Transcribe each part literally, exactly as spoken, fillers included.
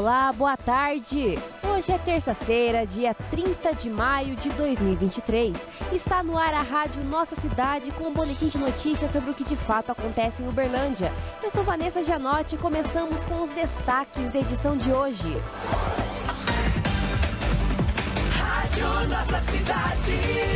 Olá, boa tarde! Hoje é terça-feira, dia trinta de maio de dois mil e vinte e três. Está no ar a Rádio Nossa Cidade com um boletim de notícias sobre o que de fato acontece em Uberlândia. Eu sou Vanessa Gianotti e começamos com os destaques da edição de hoje. Rádio Nossa Cidade.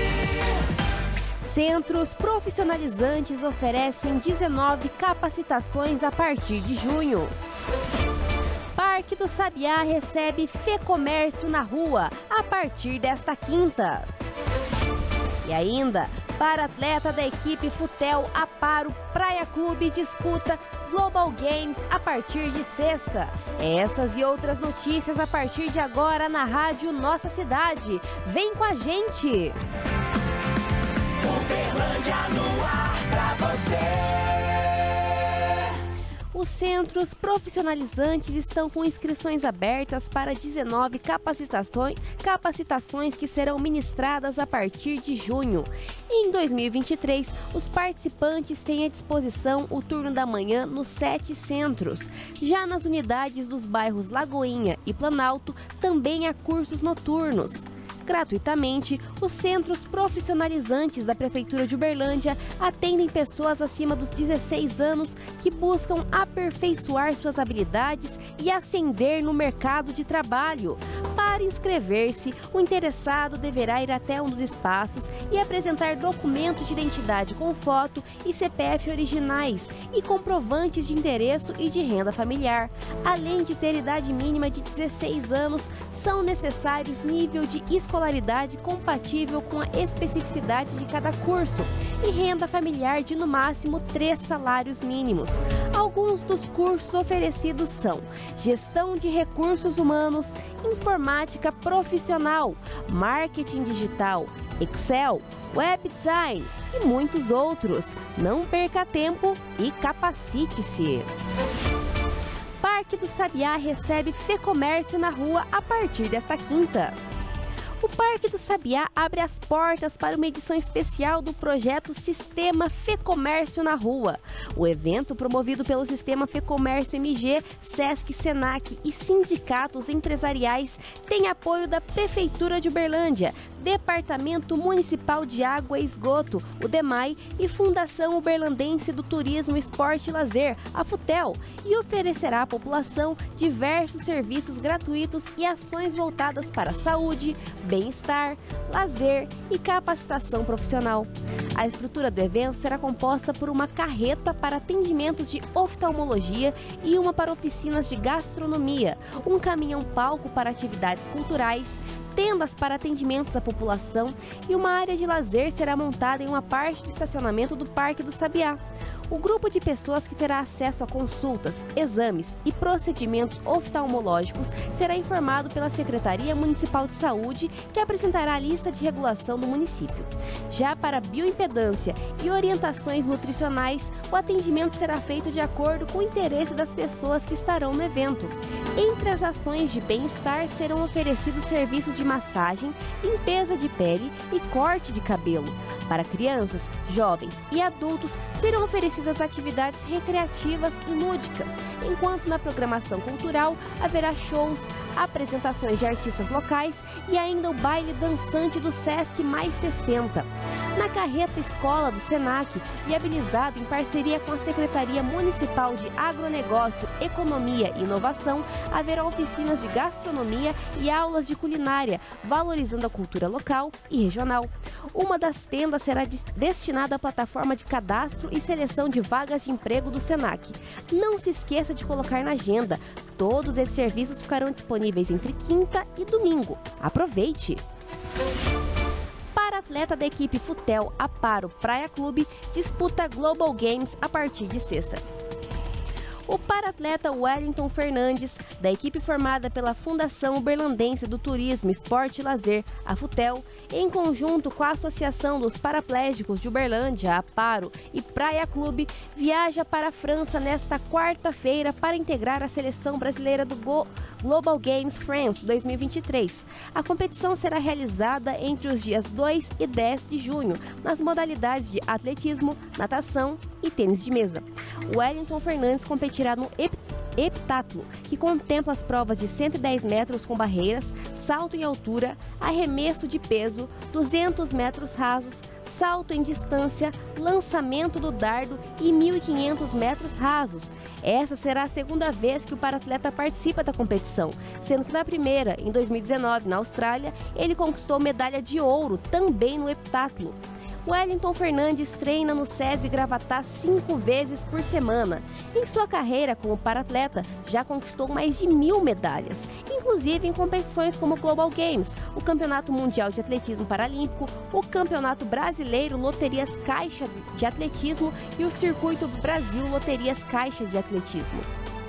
Centros profissionalizantes oferecem dezenove capacitações a partir de junho. Parque do Sabiá recebe Fecomércio na rua a partir desta quinta. E ainda, para atleta da equipe Futel Aparo Praia Clube disputa Global Games a partir de sexta. Essas e outras notícias a partir de agora na Rádio Nossa Cidade. Vem com a gente! Uberlândia no ar pra você! Os centros profissionalizantes estão com inscrições abertas para dezenove capacitações, capacitações que serão ministradas a partir de junho. Em dois mil e vinte e três, os participantes têm à disposição o turno da manhã nos sete centros. Já nas unidades dos bairros Lagoinha e Planalto, também há cursos noturnos. Gratuitamente, os centros profissionalizantes da Prefeitura de Uberlândia atendem pessoas acima dos dezesseis anos que buscam aperfeiçoar suas habilidades e ascender no mercado de trabalho. Para inscrever-se, o interessado deverá ir até um dos espaços e apresentar documentos de identidade com foto e C P F originais e comprovantes de endereço e de renda familiar. Além de ter idade mínima de dezesseis anos, são necessários nível de escolaridade compatível com a especificidade de cada curso e renda familiar de no máximo três salários mínimos. Alguns dos cursos oferecidos são Gestão de Recursos Humanos, Informática Profissional, Marketing Digital, Excel, Web Design e muitos outros. Não perca tempo e capacite-se! Parque do Sabiá recebe Fecomércio na rua a partir desta quinta. O Parque do Sabiá abre as portas para uma edição especial do projeto Sistema Fecomércio na Rua. O evento, promovido pelo Sistema Fecomércio M G, Sesc, Senac e sindicatos empresariais, tem apoio da Prefeitura de Uberlândia, Departamento Municipal de Água e Esgoto, o DEMAI, e Fundação Uberlandense do Turismo, Esporte e Lazer, a Futel, e oferecerá à população diversos serviços gratuitos e ações voltadas para a saúde, bem-estar, lazer e capacitação profissional. A estrutura do evento será composta por uma carreta para atendimentos de oftalmologia e uma para oficinas de gastronomia, um caminhão-palco para atividades culturais, tendas para atendimentos à população e uma área de lazer será montada em uma parte do estacionamento do Parque do Sabiá. O grupo de pessoas que terá acesso a consultas, exames e procedimentos oftalmológicos será informado pela Secretaria Municipal de Saúde, que apresentará a lista de regulação do município. Já para bioimpedância e orientações nutricionais, o atendimento será feito de acordo com o interesse das pessoas que estarão no evento. Entre as ações de bem-estar serão oferecidos serviços de massagem, limpeza de pele e corte de cabelo. Para crianças, jovens e adultos serão oferecidas atividades recreativas e lúdicas, enquanto na programação cultural haverá shows, apresentações de artistas locais e ainda o baile dançante do Sesc Mais sessenta. Na carreta escola do Senac, viabilizado em parceria com a Secretaria Municipal de Agronegócio, Economia e Inovação, haverá oficinas de gastronomia e aulas de culinária, valorizando a cultura local e regional. Uma das tendas será destinada à plataforma de cadastro e seleção de vagas de emprego do Senac. Não se esqueça de colocar na agenda. Todos esses serviços ficarão disponíveis entre quinta e domingo. Aproveite! Para atleta da equipe Futel Aparo Praia Clube disputa Global Games a partir de sexta. O paratleta Wellington Fernandes, da equipe formada pela Fundação Uberlandense do Turismo, Esporte e Lazer, a Futel, em conjunto com a Associação dos Paraplégicos de Uberlândia, Aparo e Praia Clube, viaja para a França nesta quarta-feira para integrar a seleção brasileira do Go Global Games France dois mil e vinte e três. A competição será realizada entre os dias dois e dez de junho, nas modalidades de atletismo, natação e tênis de mesa. Wellington Fernandes competirá no heptatlo, que contempla as provas de cento e dez metros com barreiras, salto em altura, arremesso de peso, duzentos metros rasos, salto em distância, lançamento do dardo e mil e quinhentos metros rasos. Essa será a segunda vez que o paratleta participa da competição, sendo que na primeira, em dois mil e dezenove, na Austrália, ele conquistou medalha de ouro também no heptatlo. Wellington Fernandes treina no SESI Gravatá cinco vezes por semana. Em sua carreira como paratleta, já conquistou mais de mil medalhas, inclusive em competições como o Global Games, o Campeonato Mundial de Atletismo Paralímpico, o Campeonato Brasileiro Loterias Caixa de Atletismo e o Circuito Brasil Loterias Caixa de Atletismo.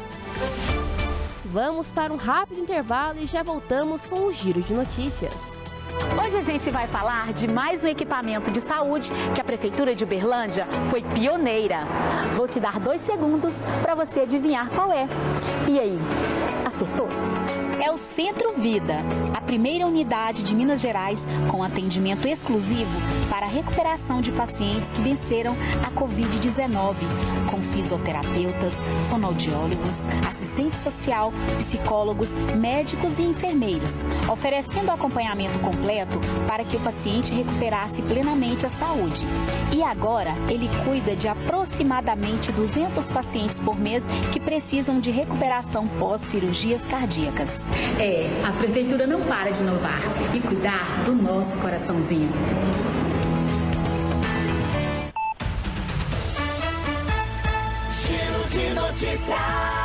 Vamos para um rápido intervalo e já voltamos com o Giro de Notícias. Hoje a gente vai falar de mais um equipamento de saúde que a Prefeitura de Uberlândia foi pioneira. Vou te dar dois segundos para você adivinhar qual é. E aí, acertou? É o Centro Vida, a primeira unidade de Minas Gerais com atendimento exclusivo para a recuperação de pacientes que venceram a covid dezenove, com fisioterapeutas, fonoaudiólogos, assistente social, psicólogos, médicos e enfermeiros, oferecendo acompanhamento completo para que o paciente recuperasse plenamente a saúde. E agora ele cuida de aproximadamente duzentos pacientes por mês que precisam de recuperação pós-cirurgias cardíacas. É, a Prefeitura não para de inovar e cuidar do nosso coraçãozinho. Giro de Notícias.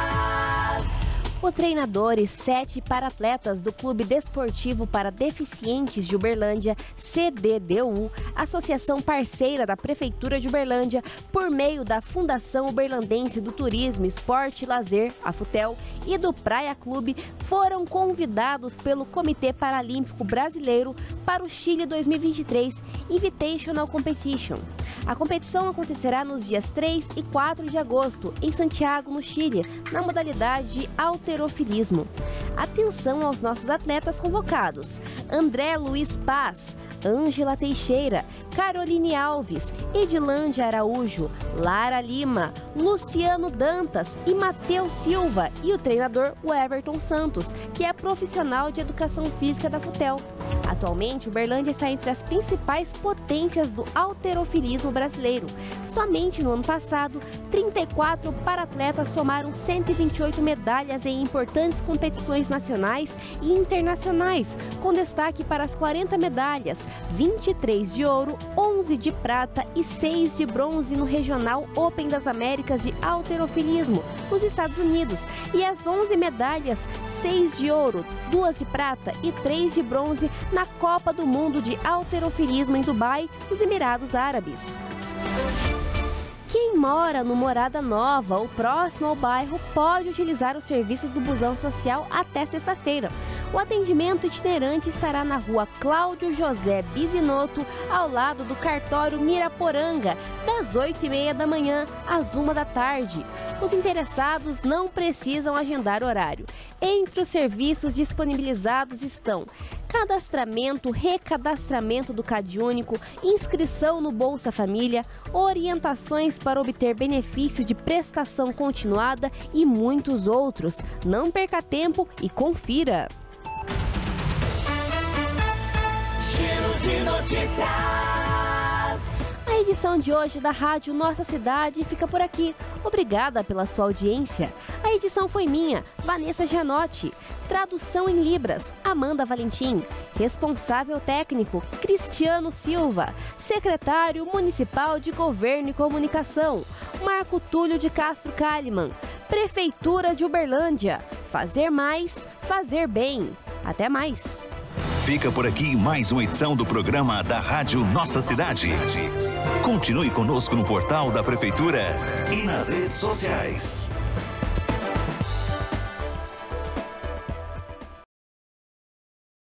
Os treinadores, sete paratletas do Clube Desportivo para Deficientes de Uberlândia, C D D U, associação parceira da Prefeitura de Uberlândia, por meio da Fundação Uberlandense do Turismo, Esporte e Lazer, a FUTEL, e do Praia Clube, foram convidados pelo Comitê Paralímpico Brasileiro para o Chile dois mil e vinte e três Invitational Competition. A competição acontecerá nos dias três e quatro de agosto, em Santiago, no Chile, na modalidade de halterofilismo. Atenção aos nossos atletas convocados: André Luiz Paz, Ângela Teixeira, Caroline Alves, Edilândia Araújo, Lara Lima, Luciano Dantas e Matheus Silva, e o treinador o Everton Santos, que é profissional de educação física da FUTEL. Atualmente, Uberlândia está entre as principais potências do halterofilismo brasileiro. Somente no ano passado, trinta e quatro paratletas somaram cento e vinte e oito medalhas em importantes competições nacionais e internacionais, com destaque para as quarenta medalhas, vinte e três de ouro, onze de prata e seis de bronze no Regional Open das Américas de halterofilismo, nos Estados Unidos, e as onze medalhas, seis de ouro, duas de prata e três de bronze na Copa do Mundo de Halterofilismo em Dubai, nos Emirados Árabes. Quem mora no Morada Nova ou próximo ao bairro pode utilizar os serviços do Busão Social até sexta-feira. O atendimento itinerante estará na rua Cláudio José Bisinotto, ao lado do cartório Miraporanga, das oito e meia da manhã às uma da tarde. Os interessados não precisam agendar horário. Entre os serviços disponibilizados estão cadastramento, recadastramento do CadÚnico, inscrição no Bolsa Família, orientações para obter benefício de prestação continuada e muitos outros. Não perca tempo e confira! Giro de Notícias. A edição de hoje da Rádio Nossa Cidade fica por aqui. Obrigada pela sua audiência. A edição foi minha, Vanessa Gianotti. Tradução em Libras, Amanda Valentim. Responsável técnico, Cristiano Silva. Secretário Municipal de Governo e Comunicação, Marco Túlio de Castro Kalimann. Prefeitura de Uberlândia. Fazer mais, fazer bem. Até mais. Fica por aqui mais uma edição do programa da Rádio Nossa Cidade. Continue conosco no portal da Prefeitura e nas redes sociais.